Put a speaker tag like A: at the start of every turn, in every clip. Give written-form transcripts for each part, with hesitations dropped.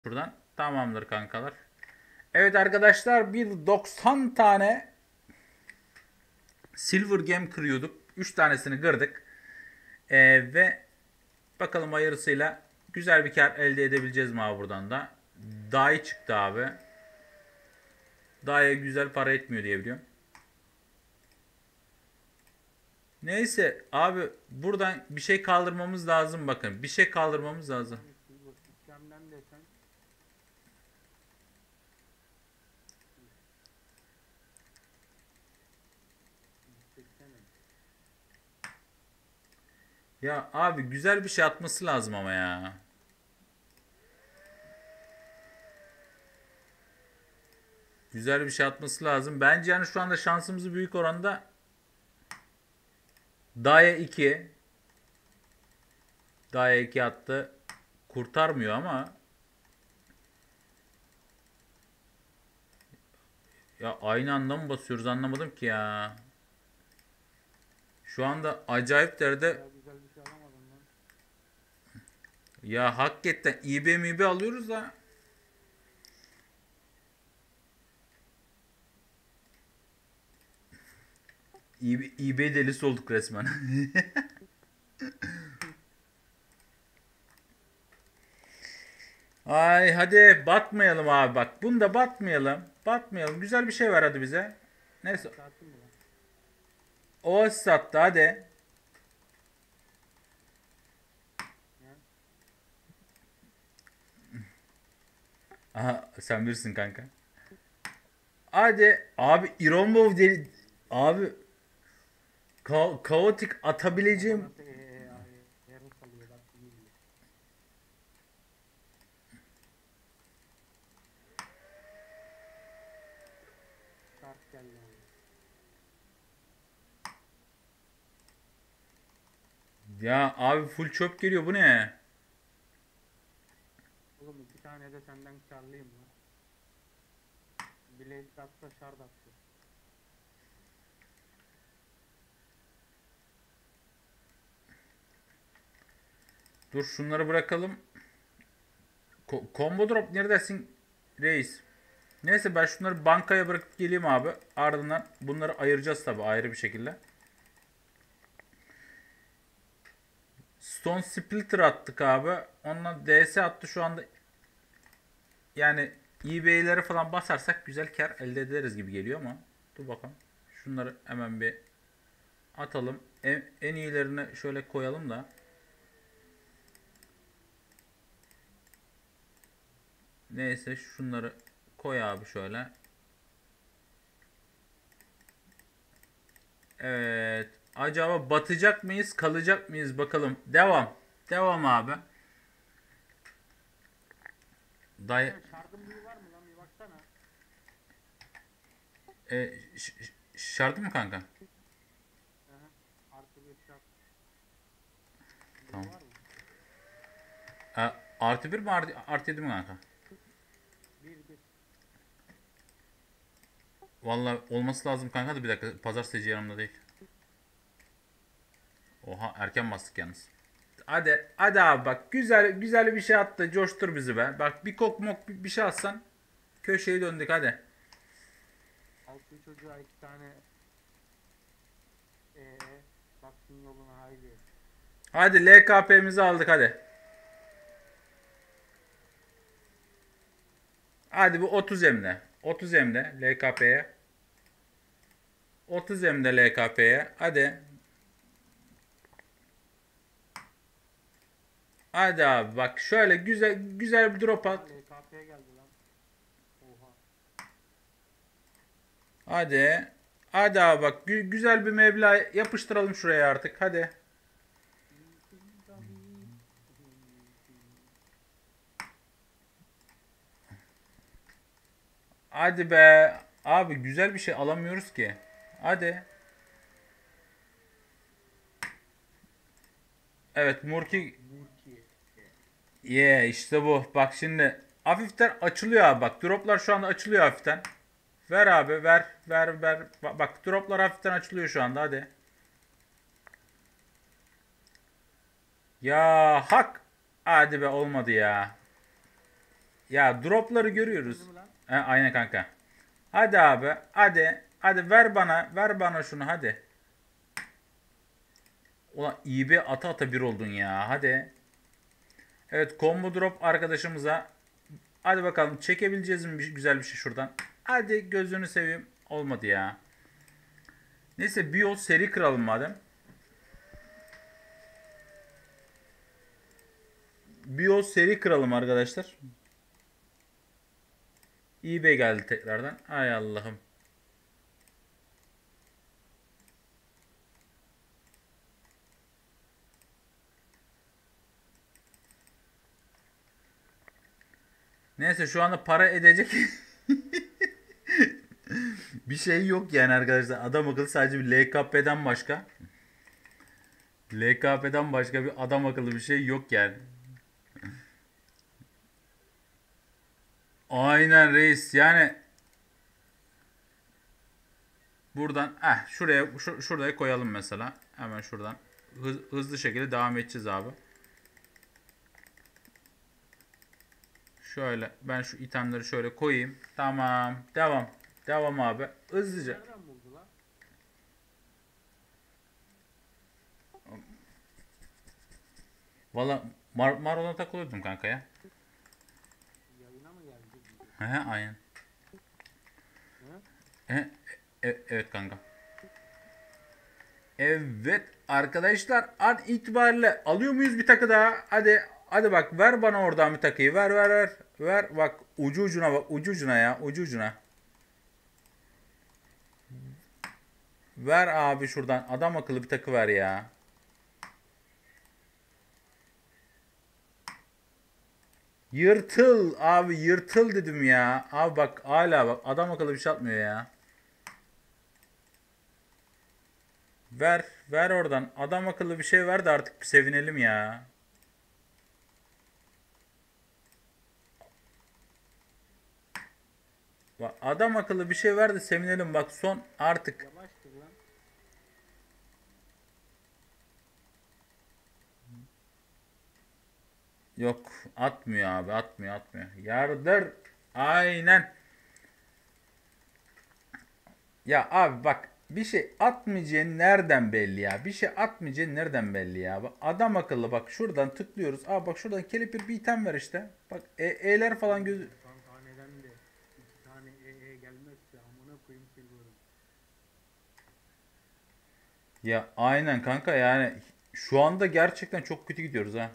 A: Buradan tamamdır kankalar. Evet arkadaşlar, bir 90 tane Silver Gem kırıyorduk. 3 tanesini kırdık. Ve bakalım hayırlısıyla güzel bir kar elde edebileceğiz mi abi buradan da. Dahi çıktı abi. Dahi güzel para etmiyor diye biliyorum. Neyse abi, buradan bir şey kaldırmamız lazım bakın. Bir şey kaldırmamız lazım.
B: Yani silver sistemden desen çeksene.
A: Ya abi, güzel bir şey atması lazım ama ya. Güzel bir şey atması lazım. Bence yani şu anda şansımızı büyük oranda Daya 2. Daya 2 attı. Kurtarmıyor ama. Ya aynı anda mı basıyoruz, anlamadım ki ya. Şu anda acayip derde.
B: Daha güzel bir şey alamadın lan.
A: Ya hakikaten İB mibe alıyoruz da. İB delisi olduk resmen. Ay hadi batmayalım abi bak. Bunda batmayalım. Batmayalım. Güzel bir şey var hadi bize. Neyse.
B: Saatin mi lan?
A: Oasis attı hadi.
B: Ya.
A: Aha, sen bilirsin kanka. Hadi abi, Ironbov deli. Abi kaotik
B: Baba
A: atabileceğim.
B: nasıl yarı salıyor bak iyi bile. Kart geldi abi.
A: Ya abi full çöp geliyor, bu ne?
B: Oğlum iki tane de senden karlıyım lan. Blade atsa shard attı.
A: Dur şunları bırakalım. Combo drop neredesin reis? Neyse, ben şunları bankaya bırakıp geleyim abi. Ardından bunları ayıracağız tabi ayrı bir şekilde. Stone Splitter attık abi. Ondan DS attı şu anda. Yani eBay'lere falan basarsak güzel kar elde ederiz gibi geliyor ama. Dur bakalım. Şunları hemen bir atalım. En iyilerini şöyle koyalım da. Neyse şunları koy abi şöyle. Evet. Acaba batacak mıyız, kalacak mıyız bakalım. Devam. Devam abi. Day
B: Kanka shard'ın büyüğü var mı lan bir baksana.
A: şartı mı kanka?
B: Aha. Artı bir shard büyüğü
A: Tamam.
B: var mı?
A: Artı bir mi artı 7 mi kanka?
B: Bir.
A: Vallahi olması lazım kanka da bir dakika. Pazartesi yanımda değil. Oha, erken bastık yalnız. Hadi abi bak, güzel güzel bir şey attı, coştur bizi be. Bak bir kok mok bir şey atsan köşeyi döndük hadi.
B: Altı çocuğa iki tane ee baksın yoluna haydi.
A: Hadi LKP'mizi aldık hadi. Hadi bu 30 emde. 30 emde LKP'ye. 30 emde LKP'ye. Hadi. Hadi abi bak, şöyle güzel güzel bir drop
B: Aha
A: at.
B: LKP geldi lan. Oha.
A: Hadi. Hadi abi bak, güzel bir meblağ yapıştıralım şuraya artık hadi. Hadi be. Abi güzel bir şey alamıyoruz ki. Hadi. Evet Murki.
B: Murki.
A: İşte bu. Bak şimdi hafiften açılıyor abi bak. Droplar şu anda açılıyor hafiften. Ver abi, ver. Bak droplar hafiften açılıyor şu anda hadi. Ya hak. Hadi be, olmadı ya. Ya dropları görüyoruz.
B: Gördün mü lan?
A: He, aynen kanka. Hadi abi. Hadi. Hadi ver bana. Ver bana şunu hadi. Ulan iyi bir ata ata bir oldun ya. Hadi. Evet, combo drop arkadaşımıza. Hadi bakalım çekebileceğiz mi güzel bir şey şuradan. Hadi gözünü seveyim. Olmadı ya. Neyse bir yol seri kıralım madem. Bir yol seri kıralım arkadaşlar. eBay geldi tekrardan. Ay Allah'ım. Neyse şu anda para edecek bir şey yok yani arkadaşlar. Adam akıllı sadece bir LKP'den başka. LKP'den başka bir adam akıllı bir şey yok yani. Aynen reis. Yani buradan şuraya şuraya koyalım mesela. Hemen şuradan. Hızlı şekilde devam edeceğiz abi. Şöyle ben şu itemleri şöyle koyayım. Tamam. Devam. Devam abi. Hızlıca.
B: Nereden buldu lan?
A: Valla Marlon'a takılıyordum kanka ya.
B: Yayına mı geldi?
A: He aynen.
B: Hı?
A: Evet kanka. Evet arkadaşlar an itibariyle alıyor muyuz bir takı daha? Hadi hadi bak ver bana oradan bir takıyı. Ver ver ver. Ver bak ucu ucuna bak ucu ucuna ya ucu ucuna. Ver abi şuradan adam akıllı bir takı ver ya. Yırtıl abi yırtıl dedim ya. Abi bak hala bak adam akıllı bir şey atmıyor ya. Ver ver oradan adam akıllı bir şey ver de artık bir sevinelim ya. Bak, adam akıllı bir şey ver de sevinelim bak son artık.
B: Yavaştır lan.
A: Yok atmıyor abi atmıyor. Yardır. Aynen. Ya abi bak bir şey atmayacağın nereden belli ya? Bir şey atmayacağın nereden belli ya? Bak, adam akıllı bak şuradan tıklıyoruz. Abi bak şuradan kelepir bir item ver işte. Bak E'ler falan göz.
B: 90 taneden de 2 tane gelmezse amına koyayım silver'ım.
A: Ya aynen kanka yani şu anda gerçekten çok kötü gidiyoruz ha.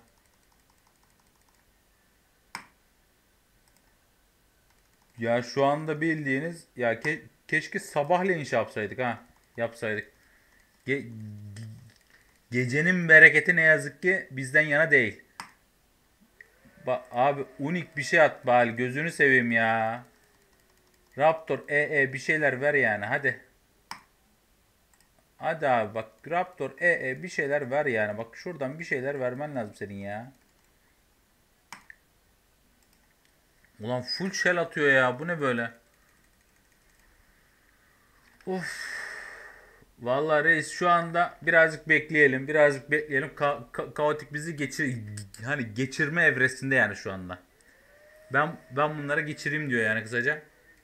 A: Ya şu anda bildiğiniz ya keşke sabahleyin şey yapsaydık ha. Yapsaydık. Ge- Gecenin bereketi ne yazık ki bizden yana değil. Abi unik bir şey at bari gözünü seveyim ya. Raptor bir şeyler ver yani hadi. Hadi abi bak Raptor bir şeyler ver yani. Bak şuradan bir şeyler vermen lazım senin ya. Ulan full shell atıyor ya bu ne böyle? Of. Vallahi reis şu anda birazcık bekleyelim. Birazcık bekleyelim. Kaotik bizi hani geçirme evresinde yani şu anda. Ben bunlara geçireyim diyor yani kısaca.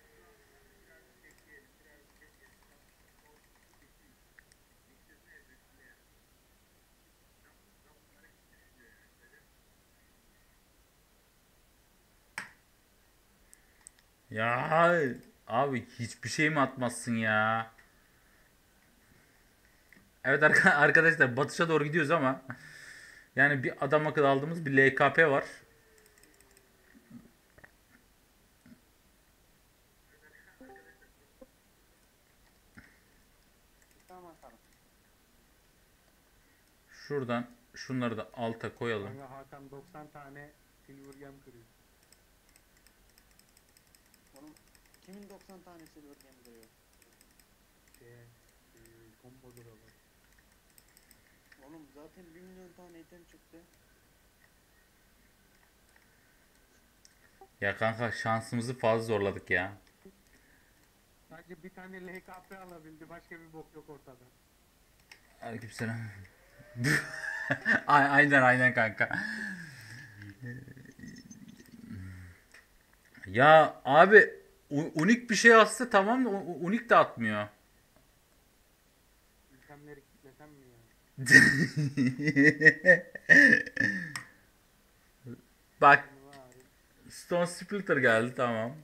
A: Ya abi hiçbir şey mi atmazsın ya? Evet arkadaşlar batışa doğru gidiyoruz ama yani bir adam akıllı aldığımız bir LKP var.
B: Tamam tamam.
A: Şuradan şunları da alta koyalım.
B: Kanka Hakan 90 tane silver gem kırıyor.
C: Oğlum kimin 90 tane silver gem duruyor?
B: Combo drop'u.
C: Oğlum zaten 1 milyon tane item çıktı.
A: Ya kanka şansımızı fazla zorladık ya.
B: Sadece bir tane LKP alabildi. Başka bir bok yok ortada.
A: Aleykümselam. Aynen kanka. Ya abi unik bir şey atsa tamam da unik de atmıyor.
B: İtemleri kitlesem mi ya?
A: Bak,
B: Yani var.
A: Stone Splitter geldi, tamam.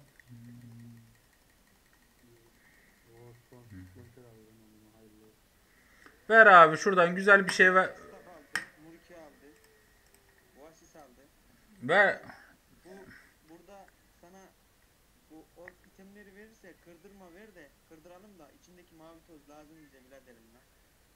B: O son sıkıntı alıyorum onu hayırlı olsun.
A: Ver abi şuradan güzel bir şey ver.
C: Staff aldı. Murki aldı. Oasis aldı.
A: Ver.
C: Burada sana bu o itemleri verirse kırdırma ver de kırdıralım da içindeki mavi toz lazım bize biraderim lan.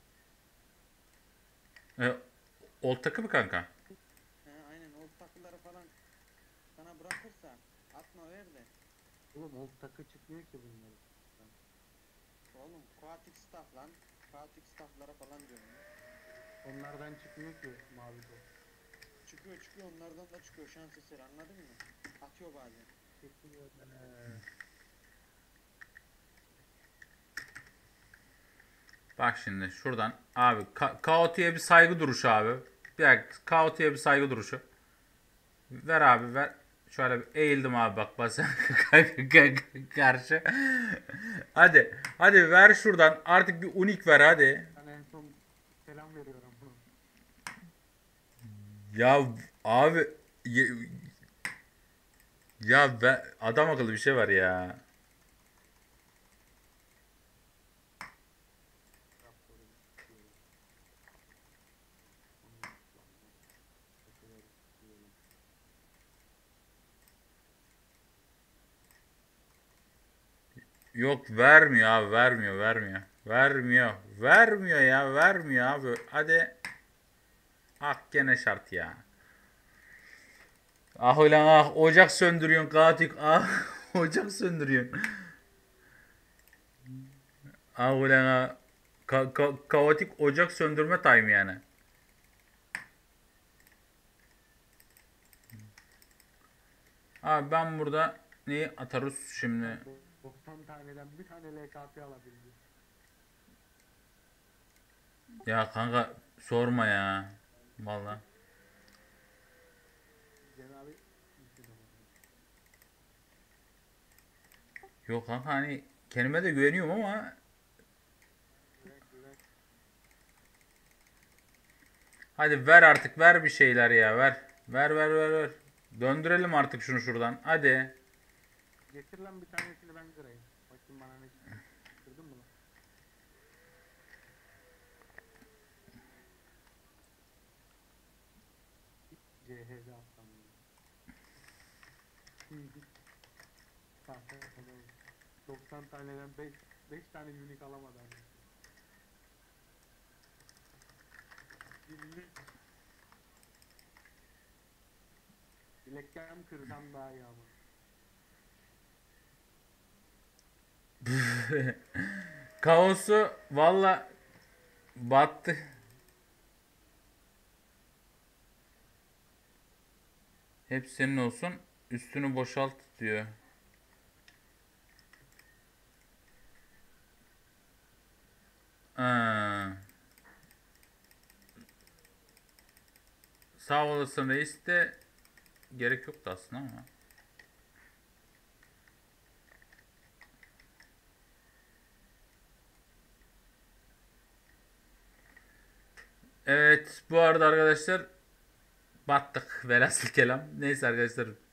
A: E, Old takı mı kanka?
C: He aynen o takıları falan sana bırakırsa atma ver de.
B: Oğlum old takı çıkmıyor ki bunları.
C: Oğlum Quatic Staff lan. Quatic Staff'lara falan diyorum ya.
B: Onlardan çıkmıyor ki mavi top.
C: Çıkıyor onlardan da çıkıyor şans eseri anladın mı? Atıyor bazen.
B: Çıkmıyor.
A: Bak şimdi şuradan abi Kaoti'ye bir saygı duruşu abi. Bir dakika, Kaoti'ye bir saygı duruşu. Ver abi ver. Şöyle bir eğildim abi, bak basa karşı. Hadi ver şuradan artık bir unik ver hadi.
B: Ben en son selam veriyorum.
A: Ya abi ya, adam akıllı bir şey var ya.
B: Raptoru istiyorum. Onu istiyorum. Takıları istiyorum.
A: Yok, vermiyor abi, vermiyor ya, vermiyor abi, hadi. Ah, gene şart ya. Ah ulan ah, ocak söndürüyorsun katil, ah ocak söndürüyorsun. Ah ulan ah, kaotik ocak söndürme time yani. Abi ben burada neyi atarız şimdi?
B: 90 taneden bir tane LKP alabildi.
A: Ya kanka sorma ya. Vallahi.
B: Cenab-ı Hak.
A: Yok kanka, hani kendime de güveniyorum ama
B: Güven.
A: hadi ver artık, ver bir şeyler ya, ver. Ver. Döndürelim artık şunu şuradan. Hadi.
B: Getir lan bir tanesini ben kırayım. Bakayım bana ne çıktı. Kırdın mı lan? CH'de atlam. Sahte tamam. 90 taneden 5 tane unique alamadan. Birlik. Bilekten kırsam daha iyi ama.
A: Kaosu valla battı. Hep senin olsun. Üstünü boşalt diyor. Ha. Sağ olasın reis de gerek yoktu aslında ama. Evet, bu arada arkadaşlar battık velhasıl kelam. Neyse arkadaşlar,